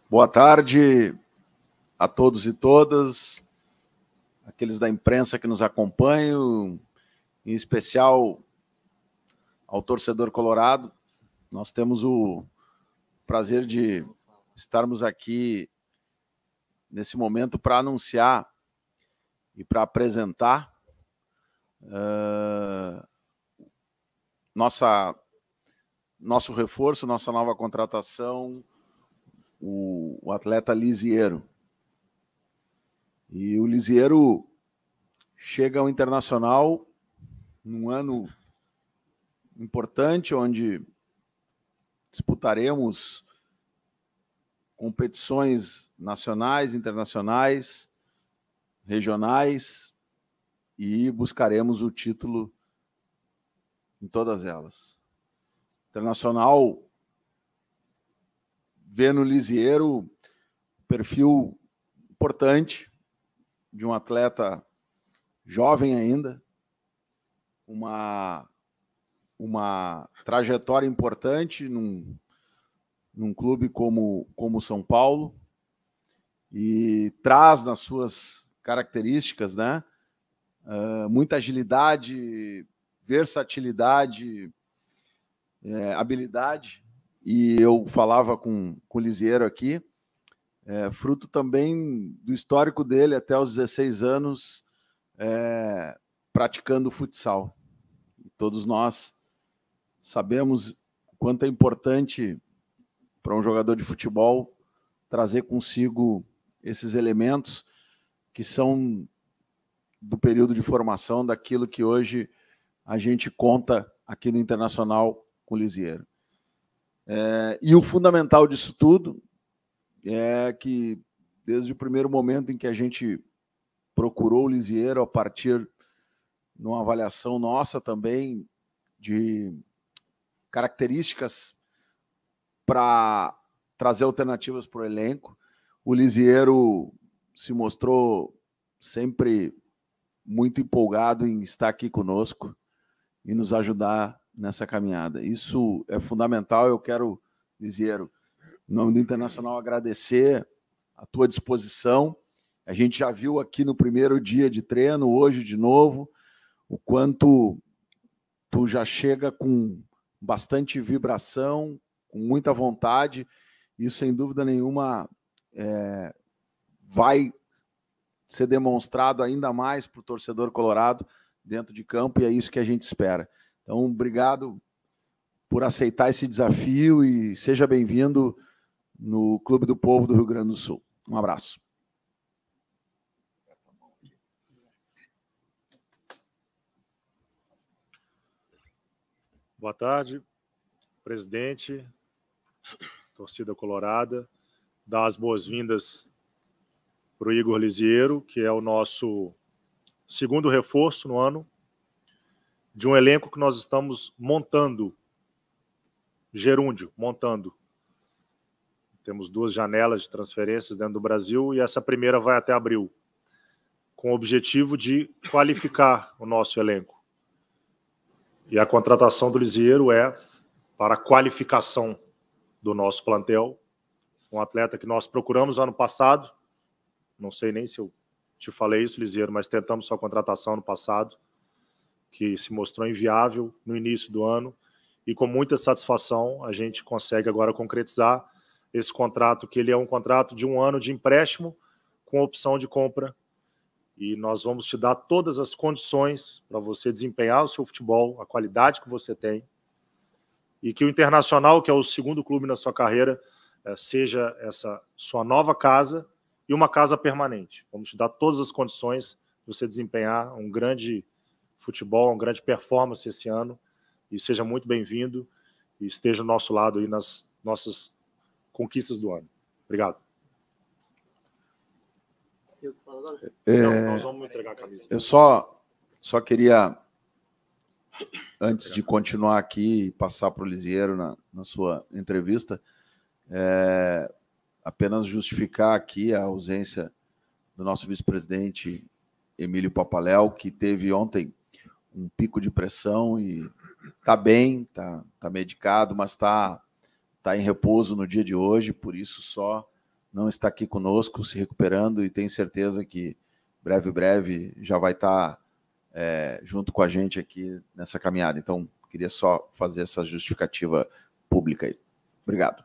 Boa tarde a todos e todas, aqueles da imprensa que nos acompanham, em especial ao torcedor colorado. Nós temos o prazer de estarmos aqui nesse momento para anunciar e para apresentar nosso reforço, nossa nova contratação, o atleta Lisiero. E o Lisiero chega ao Internacional num ano importante, onde disputaremos competições nacionais, internacionais, regionais e buscaremos o título em todas elas. Internacional vê no Lisiero perfil importante de um atleta jovem ainda, uma trajetória importante num clube como o São Paulo, e traz nas suas características, né, muita agilidade, versatilidade, habilidade. E eu falava com o Lisiero aqui, fruto também do histórico dele até os 16 anos praticando futsal. E todos nós sabemos o quanto é importante para um jogador de futebol trazer consigo esses elementos que são do período de formação daquilo que hoje a gente conta aqui no Internacional com o Lisiero. E o fundamental disso tudo é que, desde o primeiro momento em que a gente procurou o Lisiero, a partir de uma avaliação nossa também de características para trazer alternativas para o elenco, o Lisiero se mostrou sempre muito empolgado em estar aqui conosco e nos ajudar nessa caminhada. Isso é fundamental. Eu quero, Lisiero, em nome do Internacional, agradecer a tua disposição. A gente já viu aqui no primeiro dia de treino, hoje de novo, o quanto tu já chega com bastante vibração, com muita vontade. Isso, sem dúvida nenhuma, vai ser demonstrado ainda mais para o torcedor colorado dentro de campo, e é isso que a gente espera. Então, obrigado por aceitar esse desafio e seja bem-vindo no Clube do Povo do Rio Grande do Sul. Um abraço. Boa tarde, presidente, torcida colorada. Dar as boas-vindas para o Igor Lisiero, que é o nosso segundo reforço no ano, de um elenco que nós estamos montando, gerúndio, montando. Temos 2 janelas de transferências dentro do Brasil e essa primeira vai até abril, com o objetivo de qualificar o nosso elenco. E a contratação do Lisiero é para a qualificação do nosso plantel. Um atleta que nós procuramos ano passado, não sei nem se eu te falei isso, Lisiero, mas tentamos sua contratação no passado, que se mostrou inviável no início do ano, e com muita satisfação a gente consegue agora concretizar esse contrato, que ele é um contrato de 1 ano de empréstimo com opção de compra, e nós vamos te dar todas as condições para você desempenhar o seu futebol, a qualidade que você tem, e que o Internacional, que é o segundo clube na sua carreira, seja essa sua nova casa e uma casa permanente. Vamos te dar todas as condições de você desempenhar um grande futebol, uma grande performance esse ano, e seja muito bem-vindo e esteja ao nosso lado aí nas nossas conquistas do ano. Obrigado. Nós vamos entregar a camisa. Eu só queria, antes de continuar aqui e passar para o Lisiero na sua entrevista, apenas justificar aqui a ausência do nosso vice-presidente Emílio Papaléu, que teve ontem um pico de pressão e está bem, está medicado, mas está em repouso no dia de hoje, por isso só não está aqui conosco, se recuperando, e tenho certeza que breve já vai estar junto com a gente aqui nessa caminhada. Então, queria só fazer essa justificativa pública aí. Obrigado.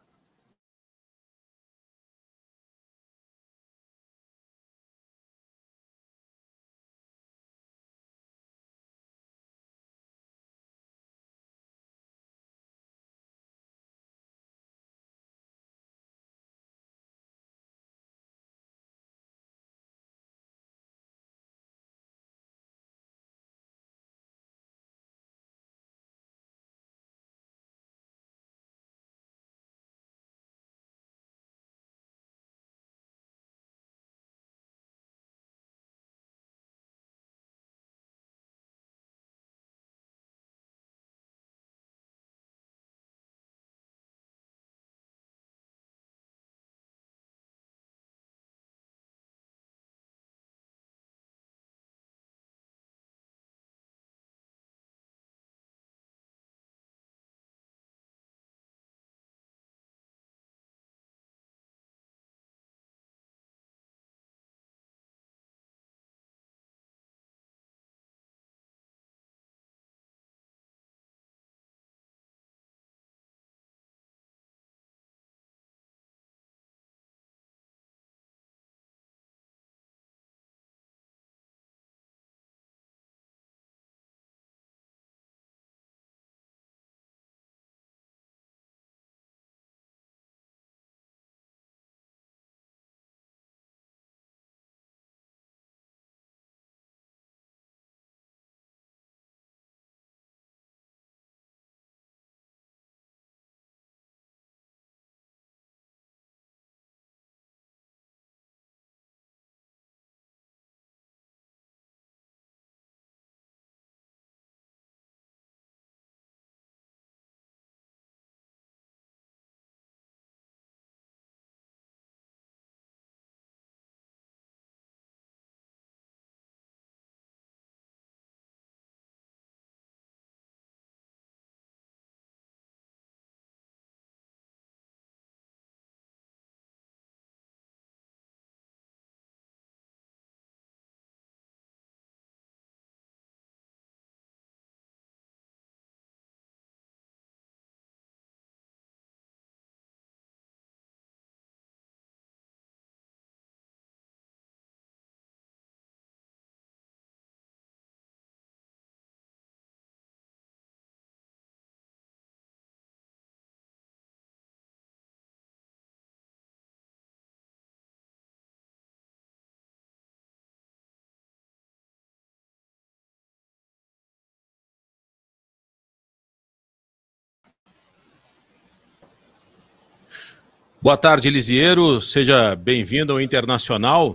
Boa tarde, Elisiero. Seja bem-vindo ao Internacional.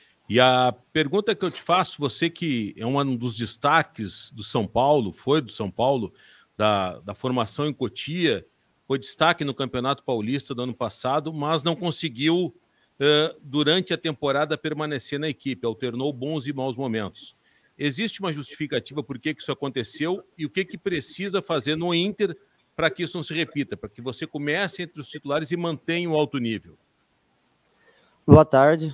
E a pergunta que eu te faço, você que é um dos destaques do São Paulo, foi do São Paulo, da formação em Cotia, foi destaque no Campeonato Paulista do ano passado, mas não conseguiu, durante a temporada, permanecer na equipe, alternou bons e maus momentos. Existe uma justificativa por que isso aconteceu e o que precisa fazer no Inter para que isso não se repita, para que você comece entre os titulares e mantenha o alto nível? Boa tarde.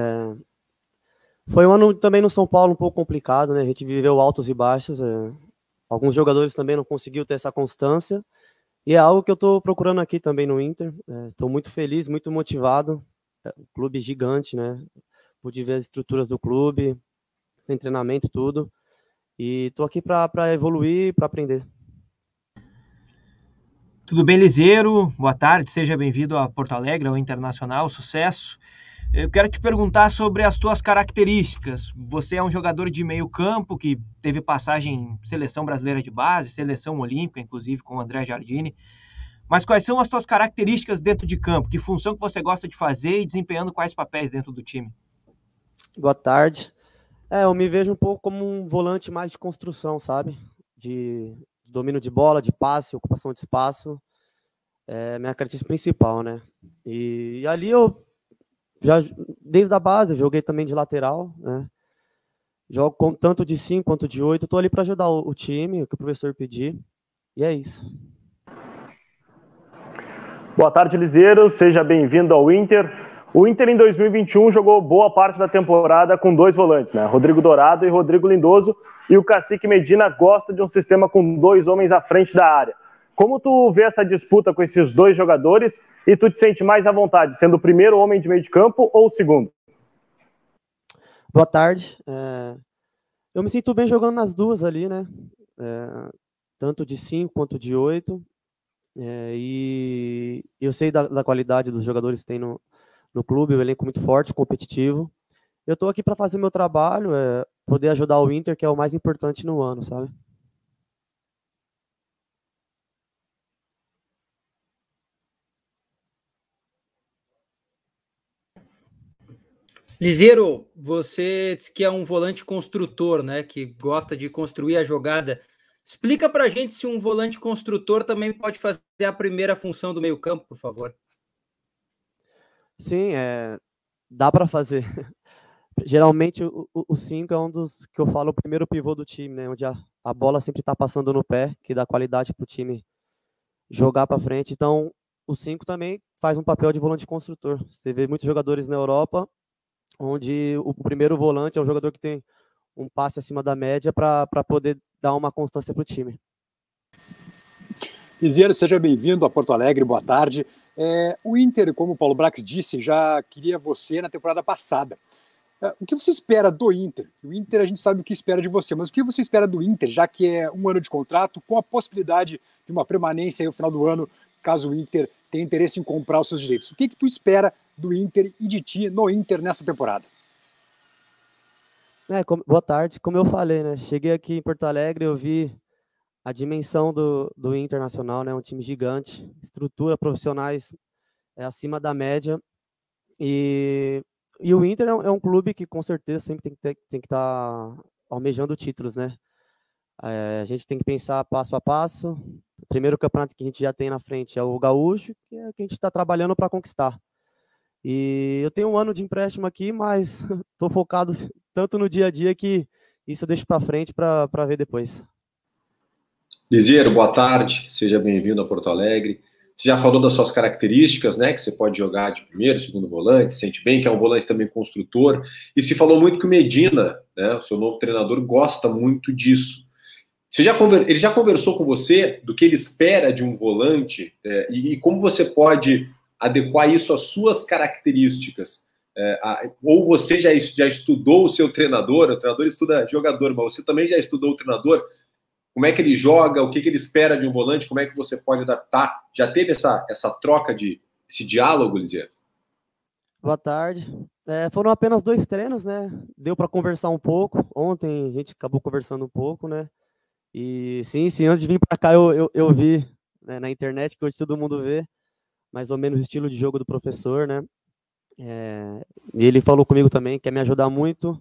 Foi um ano também no São Paulo um pouco complicado, né? A gente viveu altos e baixos. Alguns jogadores também não conseguiram ter essa constância. E é algo que eu estou procurando aqui também no Inter. Estou muito feliz, muito motivado. Um clube gigante, né? Pude ver as estruturas do clube, sem treinamento, tudo. E estou aqui para evoluir, para aprender. Tudo bem, Elisiero? Boa tarde, seja bem-vindo a Porto Alegre, ao Internacional, sucesso. Eu quero te perguntar sobre as tuas características. Você é um jogador de meio campo que teve passagem em seleção brasileira de base, seleção olímpica, inclusive com o André Jardine. Mas quais são as tuas características dentro de campo? Que função que você gosta de fazer e desempenhando quais papéis dentro do time? Boa tarde. Eu me vejo um pouco como um volante mais de construção, sabe? De domínio de bola, de passe, ocupação de espaço. É minha característica principal, né? E ali eu já, desde a base, joguei também de lateral, né? Jogo tanto de 5 quanto de 8. Estou ali para ajudar o time, o que o professor pedir. E é isso. Boa tarde, Elisiero. Seja bem-vindo ao Inter. O Inter em 2021 jogou boa parte da temporada com 2 volantes, né? Rodrigo Dourado e Rodrigo Lindoso, e o Cacique Medina gosta de um sistema com 2 homens à frente da área. Como tu vê essa disputa com esses 2 jogadores e tu te sente mais à vontade, sendo o primeiro homem de meio de campo ou o segundo? Boa tarde. Eu me sinto bem jogando nas duas ali, né? Tanto de 5 quanto de 8. E eu sei da qualidade dos jogadores que tem no clube, o elenco muito forte, competitivo. Eu estou aqui para fazer meu trabalho, poder ajudar o Inter, que é o mais importante no ano, sabe? Liziero, você disse que é um volante construtor, né? Que gosta de construir a jogada. Explica pra gente se um volante construtor também pode fazer a primeira função do meio-campo, por favor. Sim, dá para fazer. Geralmente o 5 é um dos que eu falo o primeiro pivô do time, né? Onde a bola sempre está passando no pé, que dá qualidade para o time jogar para frente. Então, o 5 também faz um papel de volante construtor. Você vê muitos jogadores na Europa, onde o primeiro volante é um jogador que tem um passe acima da média para poder dar uma constância para o time. Liziero, seja bem-vindo a Porto Alegre, boa tarde. O Inter, como o Paulo Brax disse, já queria você na temporada passada. O que você espera do Inter? O Inter, a gente sabe o que espera de você, mas o que você espera do Inter, já que é 1 ano de contrato, com a possibilidade de uma permanência aí no final do ano, caso o Inter tenha interesse em comprar os seus direitos? O que tu espera do Inter e de ti no Inter nessa temporada? Boa tarde. Como eu falei, né? Cheguei aqui em Porto Alegre, eu vi a dimensão do Internacional, né? Um time gigante, estrutura, profissionais acima da média. E o Inter é um clube que, com certeza, sempre tem que estar almejando títulos, né? A gente tem que pensar passo a passo. O primeiro campeonato que a gente já tem na frente é o Gaúcho, que é o que a gente está trabalhando para conquistar. E eu tenho 1 ano de empréstimo aqui, mas estou focado tanto no dia a dia que isso eu deixo para frente para ver depois. Liziero, boa tarde, seja bem-vindo a Porto Alegre. Você já falou das suas características, né? Que você pode jogar de primeiro, segundo volante, se sente bem, que é um volante também construtor. E se falou muito que o Medina, né, o seu novo treinador, gosta muito disso. Ele já conversou com você do que ele espera de um volante e como você pode adequar isso às suas características? Ou você já estudou o seu treinador? O treinador estuda jogador, mas você também já estudou o treinador? Como é que ele joga? O que ele espera de um volante? Como é que você pode adaptar? Já teve essa troca, esse diálogo, Liziero? Boa tarde. Foram apenas 2 treinos, né? Deu para conversar um pouco. Ontem a gente acabou conversando um pouco, né? E sim, antes de vir para cá eu vi, né, na internet, que hoje todo mundo vê mais ou menos o estilo de jogo do professor, né? E ele falou comigo também, quer me ajudar muito.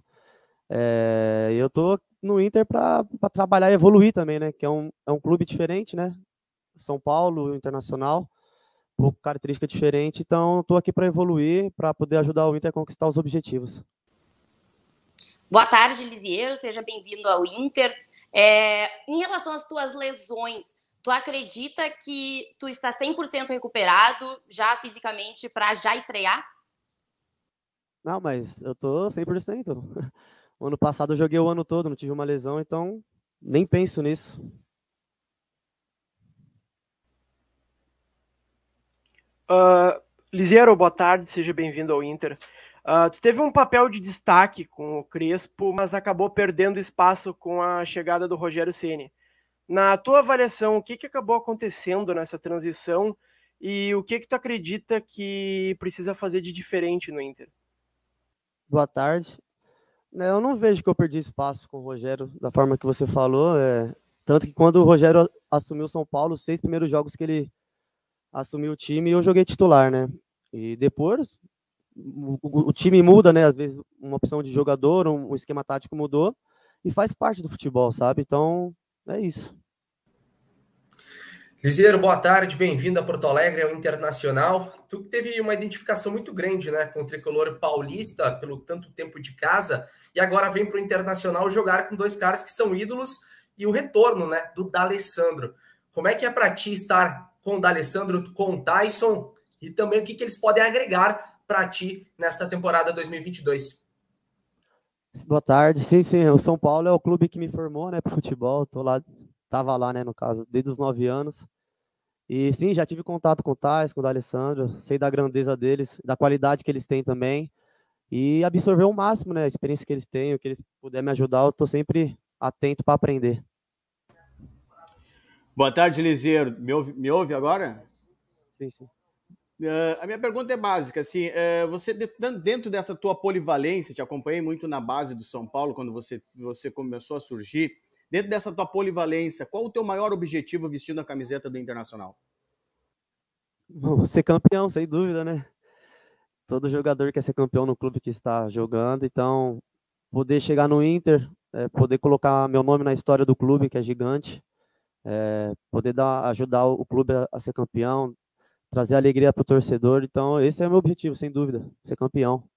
Eu tô no Inter para trabalhar e evoluir também, né? Que é um clube diferente, né? São Paulo, Internacional, um pouco característica diferente. Então, estou aqui para evoluir, para poder ajudar o Inter a conquistar os objetivos. Boa tarde, Liziero. Seja bem-vindo ao Inter. Em relação às tuas lesões, tu acredita que tu está 100% recuperado já fisicamente para já estrear? Não, mas eu tô 100%. O ano passado eu joguei o ano todo, não tive uma lesão, então nem penso nisso. Liziero, boa tarde, seja bem-vindo ao Inter. Tu teve um papel de destaque com o Crespo, mas acabou perdendo espaço com a chegada do Rogério Ceni. Na tua avaliação, o que acabou acontecendo nessa transição e o que tu acredita que precisa fazer de diferente no Inter? Boa tarde. Eu não vejo que eu perdi espaço com o Rogério da forma que você falou. Tanto que quando o Rogério assumiu o São Paulo, os 6 primeiros jogos que ele assumiu o time, eu joguei titular, né? E depois o time muda, né? Às vezes uma opção de jogador, um esquema tático mudou e faz parte do futebol, sabe? Então, é isso. Liziero, boa tarde, bem-vindo a Porto Alegre, ao Internacional. Tu teve uma identificação muito grande, né, com o tricolor paulista pelo tanto tempo de casa e agora vem para o Internacional jogar com 2 caras que são ídolos e o retorno, né, do D'Alessandro. Como é que é para ti estar com o D'Alessandro, com o Tyson e também o que eles podem agregar para ti nesta temporada 2022? Boa tarde. Sim, o São Paulo é o clube que me formou, né, para futebol. Tava lá, né, no caso, desde os 9 anos. E sim, já tive contato com o Tais, com o D'Alessandro, sei da grandeza deles, da qualidade que eles têm também. E absorver o máximo, né, a experiência que eles têm, o que eles puderem me ajudar, eu tô sempre atento para aprender. Boa tarde, Liziero. Me ouve agora? Sim. A minha pergunta é básica, assim, você dentro dessa tua polivalência, te acompanhei muito na base do São Paulo, quando você começou a surgir, dentro dessa tua polivalência, qual o teu maior objetivo vestindo a camiseta do Internacional? Ser campeão, sem dúvida, né? Todo jogador quer ser campeão no clube que está jogando, então poder chegar no Inter, poder colocar meu nome na história do clube, que é gigante, poder ajudar o clube a ser campeão, trazer alegria para o torcedor. Então, esse é o meu objetivo, sem dúvida, ser campeão.